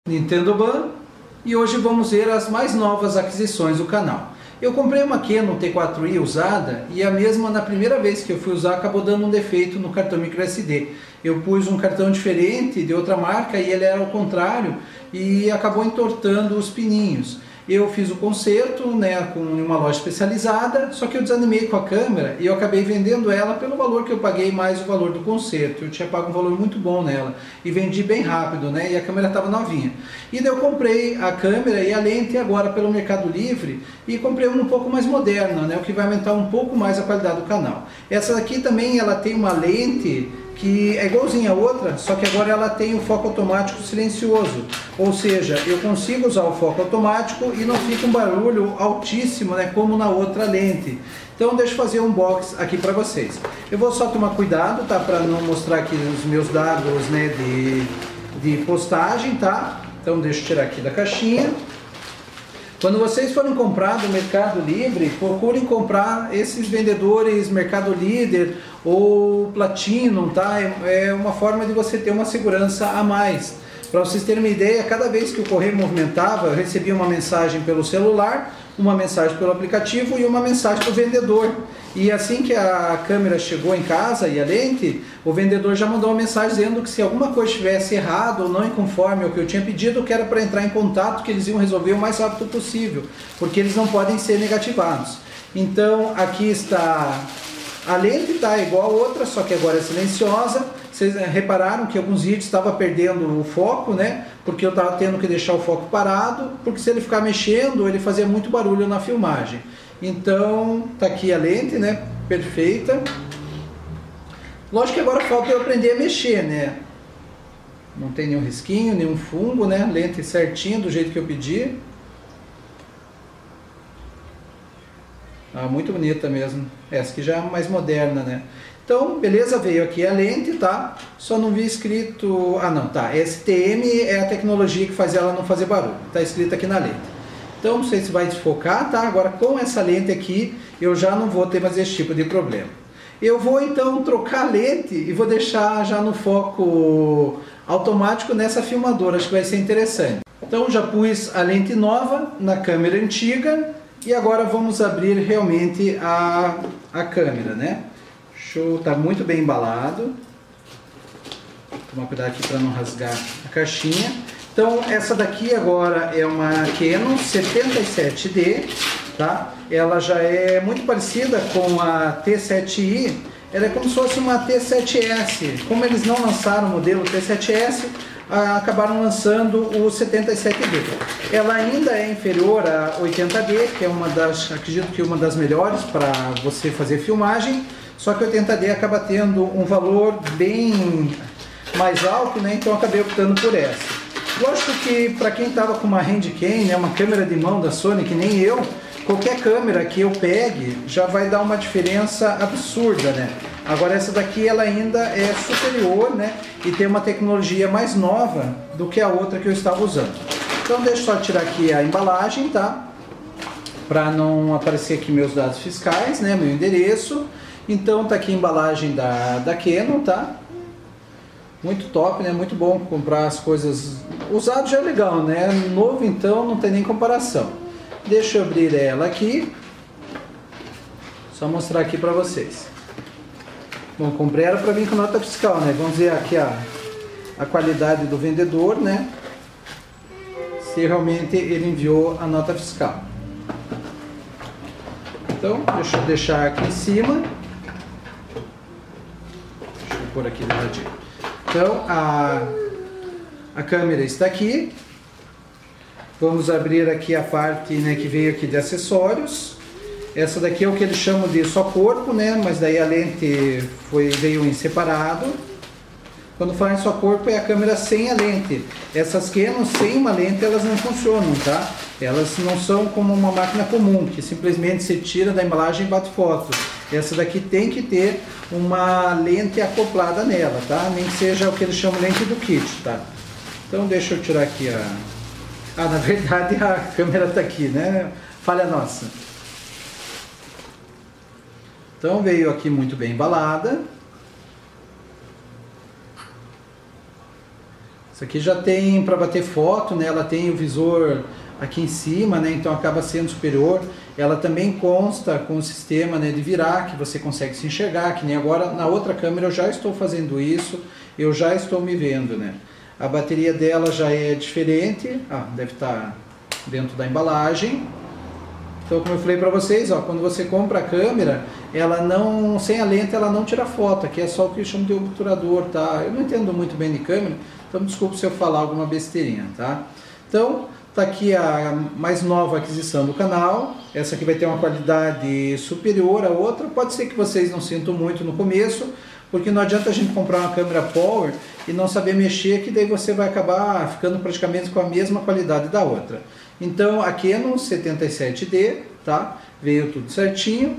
Nintendo Ban, e hoje vamos ver as mais novas aquisições do canal. Eu comprei uma Canon T4i usada e a mesma, na primeira vez que eu fui usar, acabou dando um defeito no cartão microSD. Eu pus um cartão diferente de outra marca e ele era ao contrário e acabou entortando os pininhos. Eu fiz o conserto, né, com uma loja especializada, só que eu desanimei com a câmera e eu acabei vendendo ela pelo valor que eu paguei mais o valor do conserto. Eu tinha pago um valor muito bom nela e vendi bem rápido, né, e a câmera estava novinha. E daí eu comprei a câmera e a lente agora pelo Mercado Livre e comprei uma um pouco mais moderna, né, o que vai aumentar um pouco mais a qualidade do canal. Essa daqui também ela tem uma lente que é igualzinha a outra, só que agora ela tem o foco automático silencioso, ou seja, eu consigo usar o foco automático e não fica um barulho altíssimo, né, como na outra lente. Então deixa eu fazer um unboxing aqui para vocês. Eu vou só tomar cuidado, tá, para não mostrar aqui os meus dados, né, de postagem, tá? Então deixa eu tirar aqui da caixinha. Quando vocês forem comprar do Mercado Livre, procurem comprar esses vendedores Mercado Líder ou Platinum, tá? É uma forma de você ter uma segurança a mais. Para vocês terem uma ideia, cada vez que o correio movimentava, eu recebia uma mensagem pelo celular, uma mensagem pelo aplicativo e uma mensagem para o vendedor. E assim que a câmera chegou em casa e a lente, o vendedor já mandou uma mensagem dizendo que se alguma coisa estivesse errado ou não conforme ao que eu tinha pedido, que era para entrar em contato, que eles iam resolver o mais rápido possível, porque eles não podem ser negativados. Então aqui está a lente, tá igual a outra, só que agora é silenciosa. Vocês repararam que alguns vídeos estava perdendo o foco, né? Porque eu estava tendo que deixar o foco parado, porque se ele ficar mexendo, ele fazia muito barulho na filmagem. Então, tá aqui a lente, né? Perfeita. Lógico que agora falta eu aprender a mexer, né? Não tem nenhum risquinho, nenhum fungo, né? Lente certinho, do jeito que eu pedi. Ah, muito bonita mesmo. Essa aqui já é mais moderna, né? Então, beleza, veio aqui a lente, tá? Só não vi escrito... Ah, não, tá. STM é a tecnologia que faz ela não fazer barulho. Tá escrito aqui na lente. Então, não sei se vai desfocar, tá? Agora, com essa lente aqui, eu já não vou ter mais esse tipo de problema. Eu vou, então, trocar a lente e vou deixar já no foco automático nessa filmadora. Acho que vai ser interessante. Então, já pus a lente nova na câmera antiga e agora vamos abrir realmente a câmera, né? Show, tá muito bem embalado. Tomar cuidado aqui para não rasgar a caixinha. Então essa daqui agora é uma Canon 77D, tá? Ela já é muito parecida com a T7i. Ela é como se fosse uma T7S. Como eles não lançaram o modelo T7S, acabaram lançando o 77D. Ela ainda é inferior a 80D, que é uma das, acredito que uma das melhores para você fazer filmagem. Só que o 80D acaba tendo um valor bem mais alto, né? Então eu acabei optando por essa. Lógico que para quem estava com uma Handycam, né, uma câmera de mão da Sony, que nem eu, qualquer câmera que eu pegue já vai dar uma diferença absurda, né? Agora essa daqui ela ainda é superior, né? E tem uma tecnologia mais nova do que a outra que eu estava usando. Então deixa eu só tirar aqui a embalagem, tá? Para não aparecer aqui meus dados fiscais, né? Meu endereço. Então tá aqui a embalagem da Canon, tá? Muito top, né? Muito bom comprar as coisas... Usado já é legal, né? Novo então não tem nem comparação. Deixa eu abrir ela aqui. Só mostrar aqui pra vocês. Bom, comprei ela para vir com nota fiscal, né? Vamos ver aqui a qualidade do vendedor, né? Se realmente ele enviou a nota fiscal. Então, deixa eu deixar aqui em cima. Deixa eu pôr aqui do ladinho. Então, a câmera está aqui. Vamos abrir aqui a parte, né, que veio aqui de acessórios. Essa daqui é o que eles chamam de só corpo, né? Mas daí a lente veio em separado. Quando falam em só corpo é a câmera sem a lente. Essas Canon sem uma lente elas não funcionam, tá? Elas não são como uma máquina comum, que simplesmente se tira da embalagem e bate foto. Essa daqui tem que ter uma lente acoplada nela, tá? Nem que seja o que eles chamam lente do kit, tá? Então deixa eu tirar aqui na verdade a câmera está aqui, né? Falha nossa. Então veio aqui muito bem embalada. Essa aqui já tem para bater foto, né? Ela tem o visor aqui em cima, né? Então acaba sendo superior. Ela também consta com o sistema, né, de virar, que você consegue se enxergar, que nem agora na outra câmera eu já estou fazendo isso, eu já estou me vendo, né? A bateria dela já é diferente, deve estar dentro da embalagem. Então, como eu falei para vocês, ó, quando você compra a câmera, ela não, sem a lente ela não tira foto, aqui é só o que eu chamo de obturador, tá? Eu não entendo muito bem de câmera, então desculpe se eu falar alguma besteirinha, tá? Então, tá aqui a mais nova aquisição do canal. Essa aqui vai ter uma qualidade superior à outra. Pode ser que vocês não sintam muito no começo, porque não adianta a gente comprar uma câmera Power e não saber mexer, que daí você vai acabar ficando praticamente com a mesma qualidade da outra. Então, a Canon 77D, tá? Veio tudo certinho.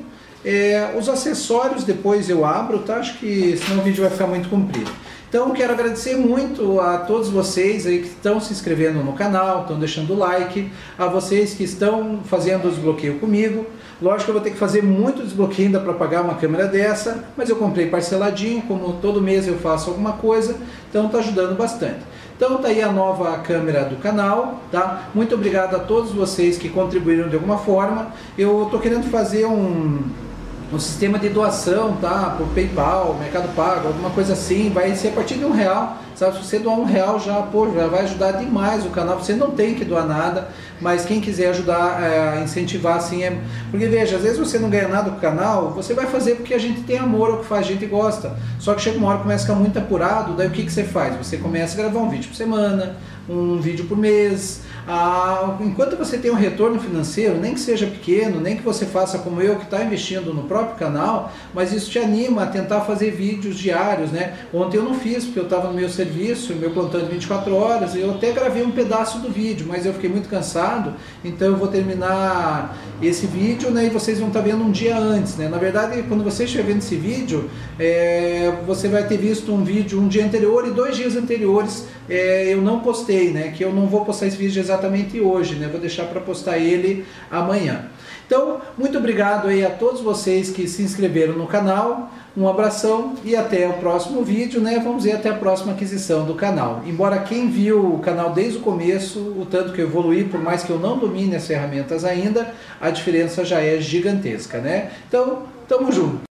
Os acessórios depois eu abro, tá? Acho que senão o vídeo vai ficar muito comprido. Então, quero agradecer muito a todos vocês aí que estão se inscrevendo no canal, estão deixando o like, a vocês que estão fazendo o desbloqueio comigo. Lógico que eu vou ter que fazer muito desbloqueio ainda para pagar uma câmera dessa, mas eu comprei parceladinho, como todo mês eu faço alguma coisa, então está ajudando bastante. Então tá aí a nova câmera do canal, tá? Muito obrigado a todos vocês que contribuíram de alguma forma. Eu tô querendo fazer um sistema de doação, tá? Por PayPal, Mercado Pago, alguma coisa assim, vai ser a partir de R$1, sabe? Se você doar R$1 já, já vai ajudar demais o canal. Você não tem que doar nada, mas quem quiser ajudar a incentivar assim porque veja, às vezes você não ganha nada com o canal, você vai fazer porque a gente tem amor ao que faz, a gente gosta. Só que chega uma hora que começa a ficar muito apurado, daí o que você faz? Você começa a gravar um vídeo por semana, um vídeo por mês. Enquanto você tem um retorno financeiro, nem que seja pequeno, nem que você faça como eu, que está investindo no próprio canal, mas isso te anima a tentar fazer vídeos diários, né? Ontem eu não fiz, porque eu estava no meu serviço, meu plantão de 24 horas, eu até gravei um pedaço do vídeo, mas eu fiquei muito cansado, então eu vou terminar esse vídeo, né, e vocês vão estar vendo um dia antes, né? Na verdade, quando você estiver vendo esse vídeo, você vai ter visto um vídeo um dia anterior e 2 dias anteriores eu não postei, né? Que eu não vou postar esse vídeo exatamente hoje, né? Vou deixar para postar ele amanhã. Então, muito obrigado aí a todos vocês que se inscreveram no canal. Um abração e até o próximo vídeo, né? Vamos ver até a próxima aquisição do canal. Embora quem viu o canal desde o começo, o tanto que eu evoluí, por mais que eu não domine as ferramentas ainda, a diferença já é gigantesca, né? Então, tamo junto.